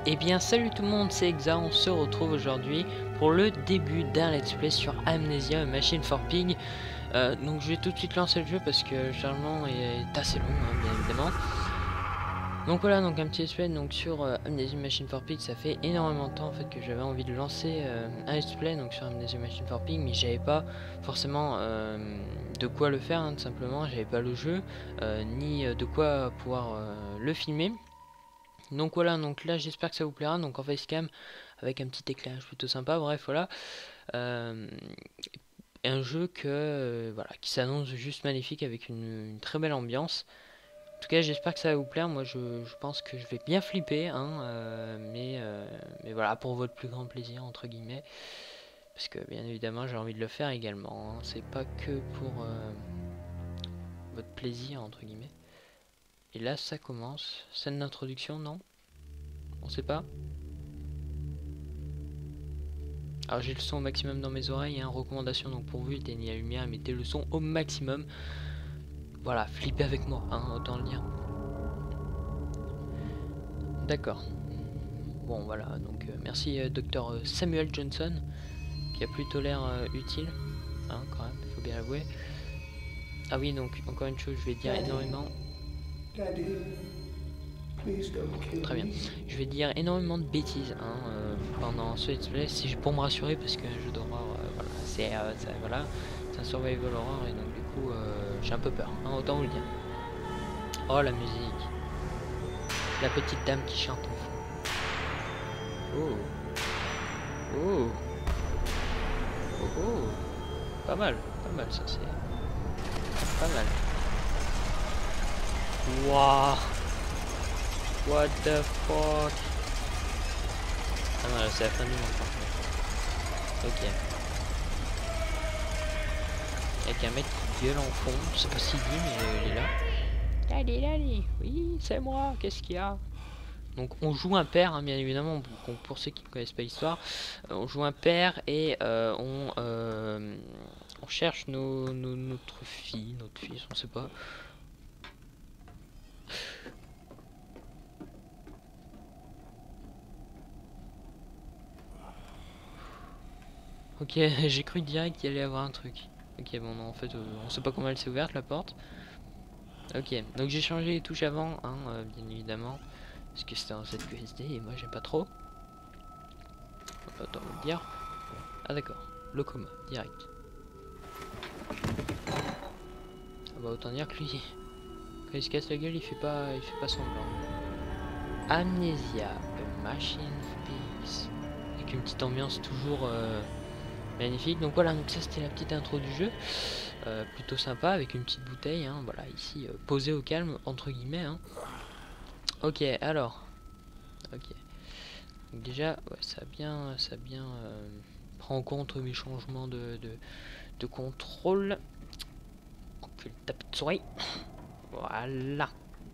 Eh bien salut tout le monde, c'est Exa, on se retrouve aujourd'hui pour le début d'un let's play sur Amnesia Machine for Pig. Donc je vais tout de suite lancer le jeu parce que généralement il est assez long, hein, bien évidemment. Donc voilà, donc un petit let's play donc sur Amnesia Machine for Pig. Ça fait énormément de temps en fait que j'avais envie de lancer un let's play donc sur Amnesia Machine for Pig, mais j'avais pas forcément de quoi le faire, hein, tout simplement. J'avais pas le jeu ni de quoi pouvoir le filmer. Donc voilà, donc là j'espère que ça vous plaira, donc en facecam avec un petit éclairage plutôt sympa, bref voilà. Euh, un jeu que voilà, qui s'annonce juste magnifique avec une très belle ambiance. En tout cas j'espère que ça va vous plaire, moi je pense que je vais bien flipper, hein, mais voilà, pour votre plus grand plaisir entre guillemets. Parce que bien évidemment j'ai envie de le faire également, hein. C'est pas que pour votre plaisir entre guillemets. Et là ça commence, scène d'introduction, non? On sait pas. Alors j'ai le son au maximum dans mes oreilles, hein. Recommandation donc pour vous, éteignez la lumière et mettez le son au maximum. Voilà, flippez avec moi, hein, autant le dire. D'accord. Bon voilà, donc merci docteur Samuel Johnson, qui a plutôt l'air utile, hein, quand même, faut bien l'avouer. Ah oui, donc encore une chose, je vais dire énormément... Très bien. Je vais dire énormément de bêtises, hein, pendant ce let's play, pour me rassurer, parce que un jeu d'horreur, voilà, voilà, c'est un survival horror, et donc du coup, j'ai un peu peur, hein, autant vous le dire. Oh la musique, la petite dame qui chante au fond. Oh, oh, oh, oh, pas mal ça c'est pas mal. Waouh, what the fuck. Ah non là c'est la fin du monde par contre. Ok. Avec un mec qui gueule en fond, je sais pas s'il dit mais il est là. Daddy, oui c'est moi, qu'est-ce qu'il y a? Donc on joue un père, hein, bien évidemment, pour ceux qui ne connaissent pas l'histoire, on joue un père et on cherche notre fille, notre fils, on sait pas. Ok, j'ai cru direct qu'il allait y avoir un truc. Ok, bon non, en fait, on sait pas comment elle s'est ouverte la porte. Ok, donc j'ai changé les touches avant, hein, bien évidemment, parce que c'était en ZQSD et moi j'aime pas trop. Autant vous le dire. Ah d'accord, le coma, direct. Ah bah autant dire que lui, quand il se casse la gueule, il fait pas semblant. Amnesia, a machine piece. Avec une petite ambiance toujours magnifique. Donc voilà, donc ça c'était la petite intro du jeu. Plutôt sympa avec une petite bouteille, hein, voilà, ici posée au calme, entre guillemets. Hein. Ok, alors. Ok. Donc déjà, ouais, ça a bien prend en compte mes changements de contrôle. On peut le taper de souris. Voilà.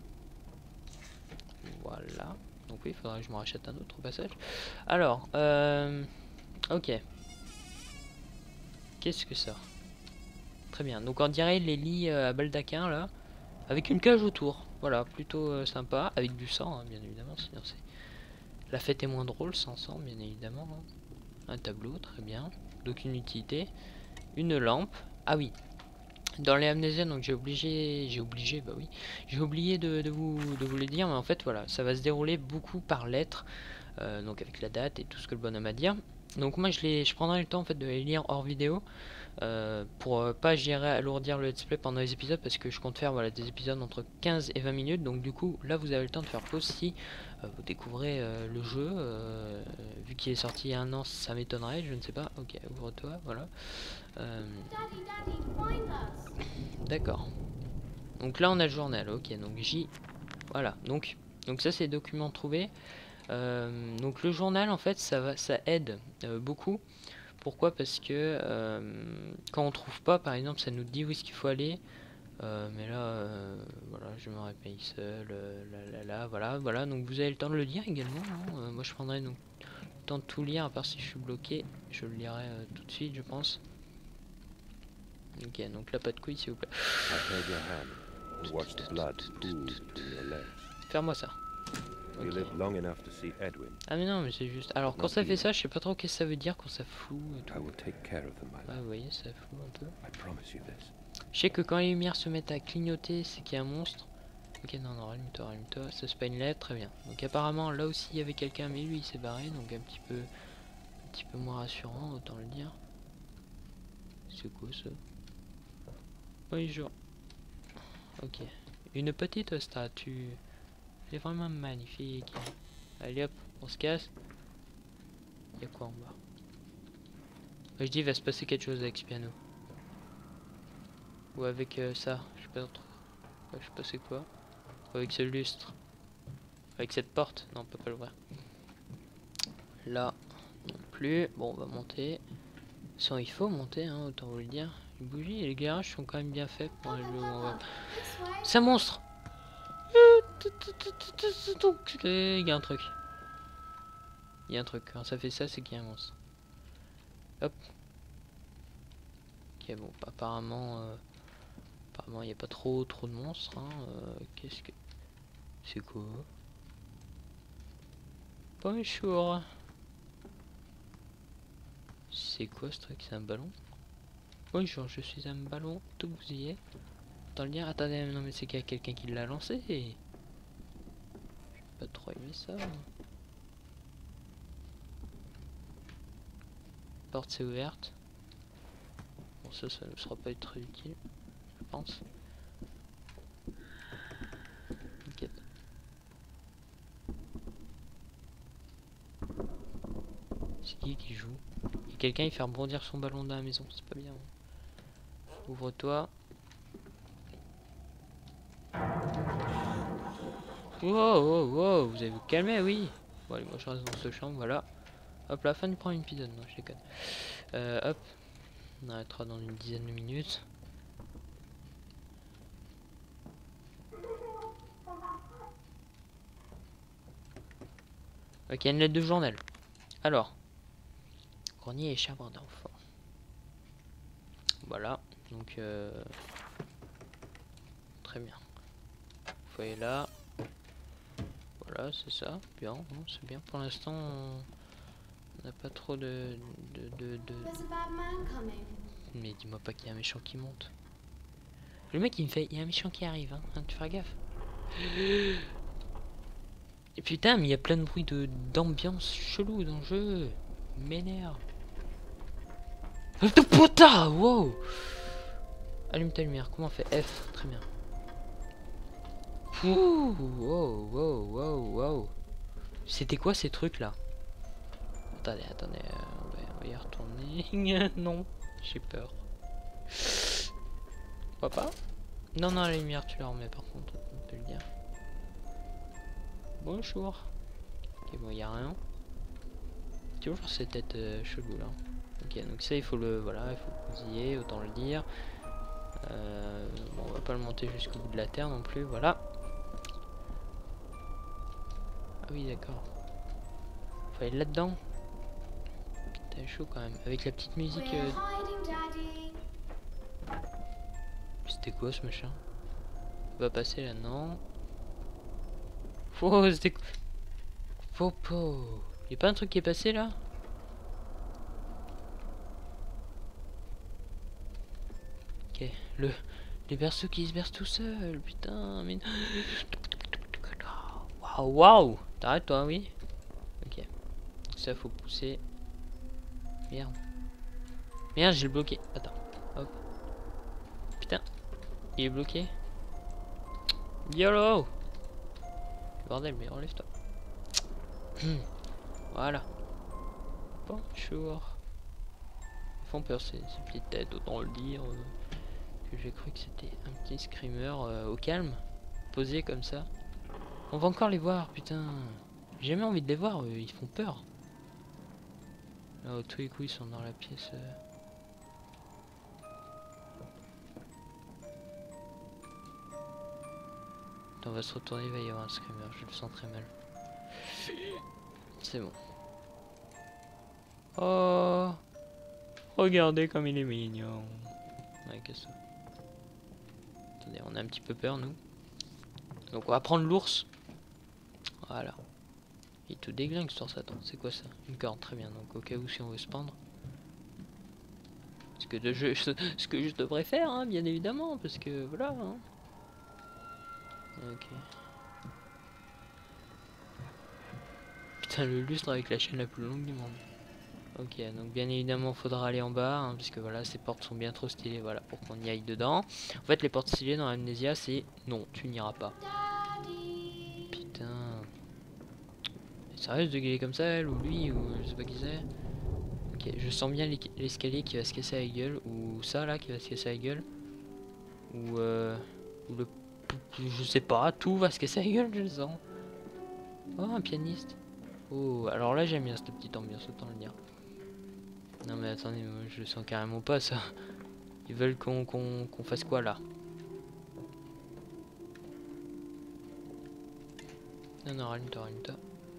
Voilà. Donc oui, il faudrait que je me rachète un autre au passage. Alors, ok. Qu'est-ce que ça? Très bien. Donc on dirait les lits à baldaquin là, avec une cage autour. Voilà, plutôt sympa, avec du sang, hein, bien évidemment. Sinon c'est la fête est moins drôle sans sang, bien évidemment. Hein. Un tableau, très bien. Donc une utilité, une lampe. Ah oui. Dans les amnésiens, donc bah oui, j'ai oublié de vous le dire, mais en fait voilà, ça va se dérouler beaucoup par lettres, donc avec la date et tout ce que le bonhomme a à dire. Donc moi je prendrai le temps en fait de les lire hors vidéo. Pour pas gérer alourdir le let's play pendant les épisodes parce que je compte faire voilà, des épisodes entre 15 et 20 minutes, donc du coup là vous avez le temps de faire pause si vous découvrez le jeu, vu qu'il est sorti il y a un an ça m'étonnerait, je ne sais pas. Ok, ouvre-toi, voilà. D'accord, donc là on a le journal, ok, donc voilà, donc ça c'est les documents trouvés. Donc le journal en fait ça aide beaucoup. Pourquoi? Parce que quand on trouve pas, par exemple, ça nous dit où est-ce qu'il faut aller. Mais là, voilà, je me réveille seul. Voilà. Donc vous avez le temps de le lire également. Hein. Moi, je prendrai donc le temps de tout lire, à part si je suis bloqué. Je le lirai tout de suite, je pense. Ok, donc là, pas de couilles, s'il vous plaît. Faire-moi ça. We Ok. lived long enough to see Edwin. Ah mais non, mais c'est juste... Alors quand ça fait ça, je sais pas trop qu'est-ce que ça veut dire quand ça floue et I tout. will take care of them, my Ouais, love. vous voyez, ça floue un peu. I promise you this. Je sais que quand les lumières se mettent à clignoter, c'est qu'il y a un monstre. Ok, non, non, rallume-toi. Ça c'est pas une lettre, très bien. Donc apparemment, là aussi, il y avait quelqu'un, mais lui, il s'est barré, donc un petit peu moins rassurant, autant le dire. C'est quoi ça? Bonjour. Ok. Une petite statue. Elle est vraiment magnifique. Allez hop, on se casse. Il y a quoi en bas? Je dis, il va se passer quelque chose avec ce piano. Ou avec ça, je sais pas trop. Ouais, je sais pas c'est quoi. Ou avec ce lustre. Avec cette porte. Non, on peut pas l'ouvrir. Là, non plus. Bon, on va monter. Sans, il faut monter, hein, autant vous le dire. Les bougies et les garages sont quand même bien faits pour un jeu où on va... C'est un monstre! Il y a un truc. Il y a un truc. Quand ça fait ça, c'est qu'il y a un monstre. Hop. Ok, bon, apparemment... apparemment, il n'y a pas trop de monstres. Hein. Qu'est-ce que... C'est quoi? Bonjour. C'est quoi ce truc? C'est un ballon? Bonjour, je suis un ballon tout bousillé. Autant le dire. Attendez, non mais c'est qu'il y a quelqu'un qui l'a lancé. J'ai pas trop aimé ça. Porte c'est ouverte. Bon ça ne sera pas très utile, je pense. Ok. C'est qui joue? Il y a quelqu'un qui fait rebondir son ballon dans la maison, c'est pas bien. Ouvre-toi. Wow, vous allez vous calmer, oui. Bon allez, moi je reste dans ce champ, voilà. Hop, la fin du prend une épisode, non je déconne. Hop, on arrêtera dans une dizaine de minutes. Ok, une lettre de journal. Alors, grenier et chambre d'enfant. Voilà, donc très bien. Foyer là. Voilà, c'est ça. Bien, c'est bien. Pour l'instant, on n'a pas trop de... Mais dis-moi pas qu'il y a un méchant qui monte. Le mec il me fait, il y a un méchant qui arrive, hein, tu feras gaffe. Et putain, mais il y a plein de bruit d'ambiance chelou dans le jeu. M'énerve. Putain, wow. Allume ta lumière, comment on fait? F, très bien. Ouh, wow. C'était quoi ces trucs là? Attendez, on va y retourner. Non, j'ai peur. Papa? Non, la lumière tu la remets par contre, on peut le dire. Bonjour. Ok, bon, y a rien. Toujours cette tête chelou là. Ok, donc ça il faut le... Voilà, il faut le bousiller, autant le dire. Bon, on va pas le monter jusqu'au bout de la terre non plus, voilà. Ah oui, d'accord. Faut aller là-dedans. T'es chaud quand même. Avec la petite musique... C'était quoi ce machin? On va passer là, non. Oh, c'était quoi? Popo. Y'a pas un truc qui est passé là? Ok, les berceaux qui se bercent tout seul, putain, mais... Waouh. T'arrêtes toi, oui? Ok. Ça, faut pousser. Merde. Merde, j'ai le bloqué. Attends. Hop. Putain. Il est bloqué. YOLO. Bordel, mais enlève-toi. Voilà. Bonjour. Ils font peur ces petites têtes, autant le dire. Que j'ai cru que c'était un petit screamer au calme. Posé comme ça. On va encore les voir, putain. J'ai jamais envie de les voir, ils font peur. Là, tous les coups, ils sont dans la pièce. Attends, on va se retourner, il va y avoir un screamer, je le sens très mal. C'est bon. Oh, regardez comme il est mignon. Ouais, qu'est-ce que ça? Attendez, on a un petit peu peur, nous. Donc on va prendre l'ours. Voilà. Il tout déglingue sur ça. Attends, c'est quoi ça? Une corde, très bien. Donc au cas où si on veut se pendre. Ce que je devrais faire, hein, bien évidemment, parce que voilà. Hein. Ok. Putain, le lustre avec la chaîne la plus longue du monde. Ok, donc bien évidemment, faudra aller en bas, hein, parce que voilà, ces portes sont bien trop stylées, voilà, pour qu'on y aille dedans. En fait, les portes stylées dans Amnesia, c'est non, tu n'iras pas. Putain. Elle est sérieuse de gueuler comme ça, elle, ou lui, ou je sais pas qui c'est. Ok, je sens bien l'escalier qui va se casser la gueule, ou ça là qui va se casser la gueule, ou le, je sais pas, tout va se casser la gueule, je le sens. Oh, un pianiste. Oh, alors là j'aime bien cette petite ambiance, autant le dire. Non mais attendez, moi, je le sens carrément pas ça. Ils veulent qu'on fasse quoi là? Non, non, rallume-toi, rallume-toi.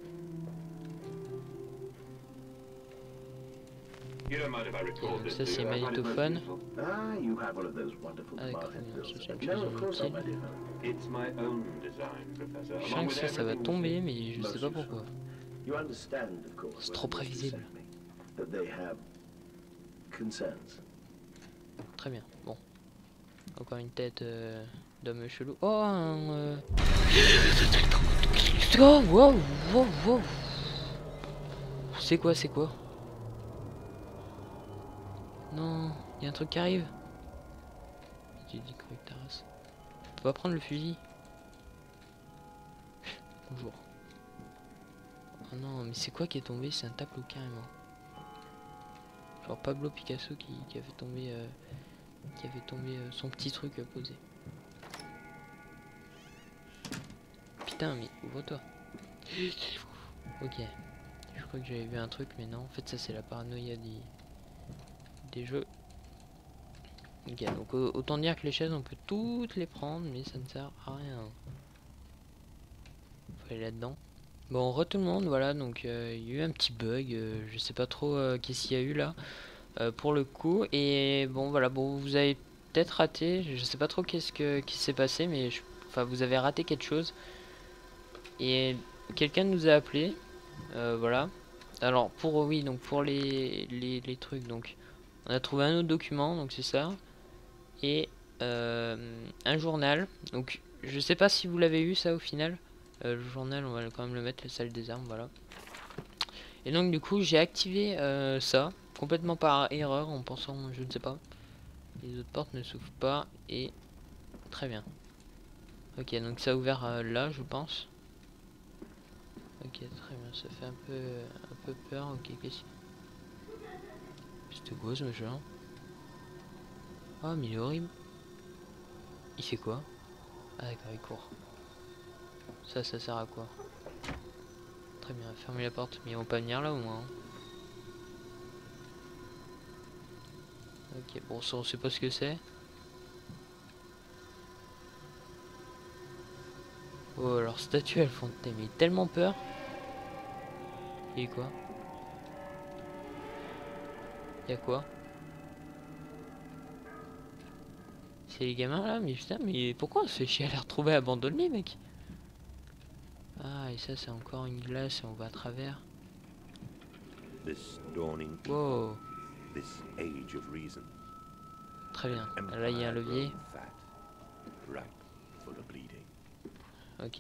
Donc ça c'est magnétophone. Ah d'accord, ça c'est une chose inutile. Je sens que ça va tomber mais je sais pas pourquoi. C'est trop prévisible. Très bien, bon. Encore une tête d'homme chelou. Oh, un... Oh, wow, wow, wow. C'est quoi, c'est quoi? Non, il y a un truc qui arrive. J'ai dit quoi, Taras? On peut pas prendre le fusil? Bonjour. Oh non, mais c'est quoi qui est tombé? C'est un tableau carrément. Genre Pablo Picasso qui avait tombé, son petit truc posé. Putain, mais ouvre-toi. Ok. Je crois que j'avais vu un truc, mais non. En fait, ça c'est la paranoïa des jeux. Ok, donc autant dire que les chaises, on peut toutes les prendre, mais ça ne sert à rien. Faut aller là-dedans. Bon, tout le monde, voilà, donc il y a eu un petit bug, je sais pas trop qu'est-ce qu'il y a eu là, pour le coup, et bon, voilà, bon, vous avez peut-être raté, je sais pas trop qui s'est passé, mais enfin, vous avez raté quelque chose, et quelqu'un nous a appelé, voilà, alors, oui, donc pour les trucs, donc, on a trouvé un autre document, donc c'est ça, et un journal, donc, je sais pas si vous l'avez eu ça au final. Le journal, on va quand même le mettre, la salle des armes, voilà. Et donc du coup, j'ai activé ça, complètement par erreur, en pensant, je ne sais pas. Les autres portes ne s'ouvrent pas, et très bien. Ok, donc ça a ouvert là, je pense. Ok, très bien, ça fait un peu peur. Ok, qu'est-ce que c'était quoi ce machin? Oh, mais il est horrible. Il fait quoi? Ah d'accord, il court. Ça sert à quoi? Très bien, fermez la porte, mais ils vont pas venir là au moins. Ok, bon, ça on sait pas ce que c'est. Oh, alors statue, elles font mais tellement peur. Et quoi? Y'a quoi? C'est les gamins là? Mais putain, mais pourquoi on se fait chier à les retrouver abandonnés, mec? Ah, et ça, c'est encore une glace et on va à travers. Wow. Très bien. Là, il y a un levier. Ok.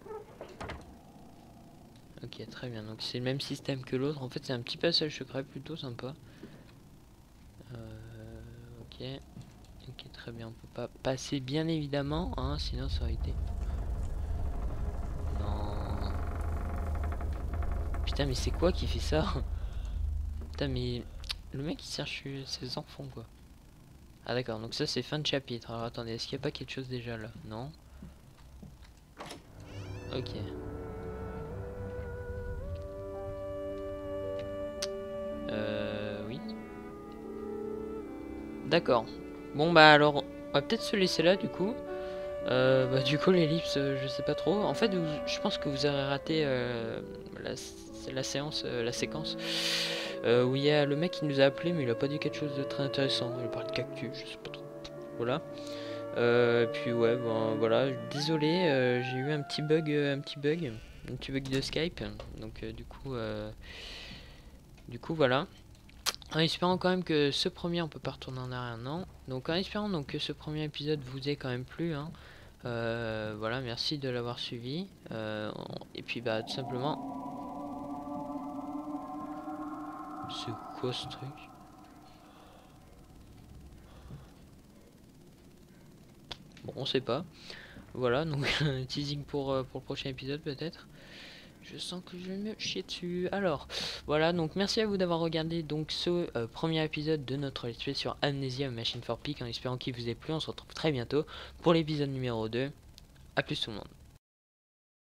Ok, très bien. Donc, c'est le même système que l'autre. En fait, c'est un petit passage secret plutôt sympa. Ok. Ok, très bien. On peut pas passer, bien évidemment, hein, sinon ça aurait été... Non. Putain, mais c'est quoi qui fait ça? Putain, mais... Le mec, il cherche ses enfants, quoi. Ah d'accord, donc ça c'est fin de chapitre. Alors attendez, est-ce qu'il n'y a pas quelque chose déjà là? Non. Ok. Oui. D'accord. Bon bah alors, on va peut-être se laisser là du coup. Bah du coup l'ellipse, je sais pas trop. En fait, je pense que vous aurez raté la séquence où il y a le mec qui nous a appelé mais il a pas dit quelque chose de très intéressant. Il a parlé de cactus, je sais pas trop. Voilà. Puis ouais, bon voilà, désolé, j'ai eu un petit bug, un petit bug de Skype. Donc du coup voilà. En espérant quand même que ce premier, on peut pas retourner en arrière, non. Donc en espérant donc que ce premier épisode vous ait quand même plu, hein. Voilà, merci de l'avoir suivi. Et puis bah tout simplement, c'est quoi ce truc? Bon, on sait pas. Voilà, donc teasing pour le prochain épisode peut-être. Je sens que je vais me chier dessus. Alors, voilà, donc merci à vous d'avoir regardé donc ce premier épisode de notre let's play sur Amnesia Machine for Peak, en espérant qu'il vous ait plu. On se retrouve très bientôt pour l'épisode numéro 2. A plus tout le monde.